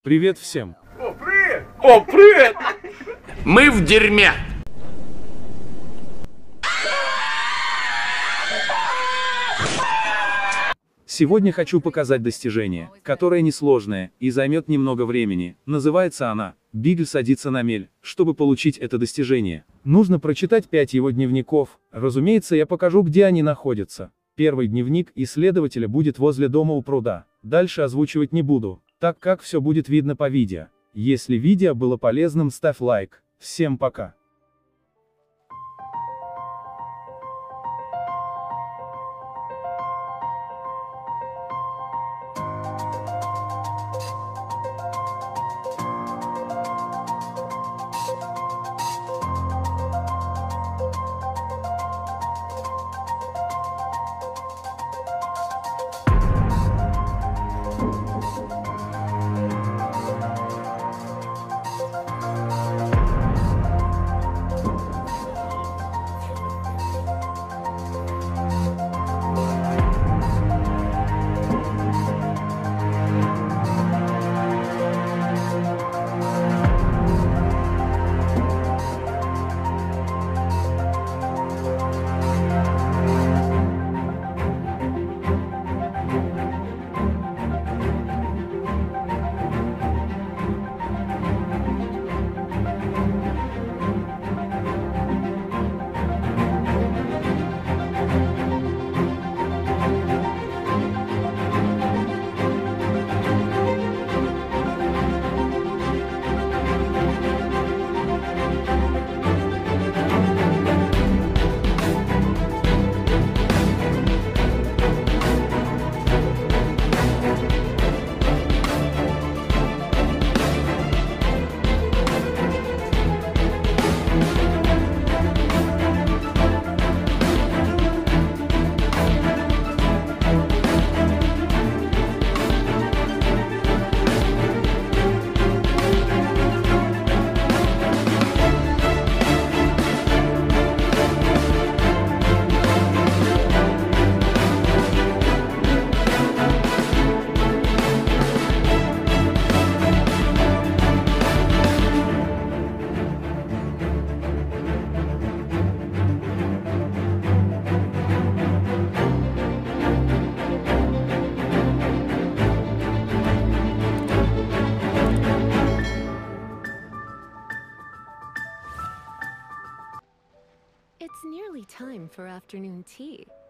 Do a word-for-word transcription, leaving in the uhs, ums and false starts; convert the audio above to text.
Привет всем! О, привет! О, привет! Мы в дерьме. Сегодня хочу показать достижение, которое несложное и займет немного времени. Называется она «Бигль садится на мель». Чтобы получить это достижение, нужно прочитать пять его дневников. Разумеется, я покажу, где они находятся. Первый дневник исследователя будет возле дома у пруда. Дальше озвучивать не буду, так как все будет видно по видео. Если видео было полезным, ставь лайк. Всем пока. It's nearly time for afternoon tea.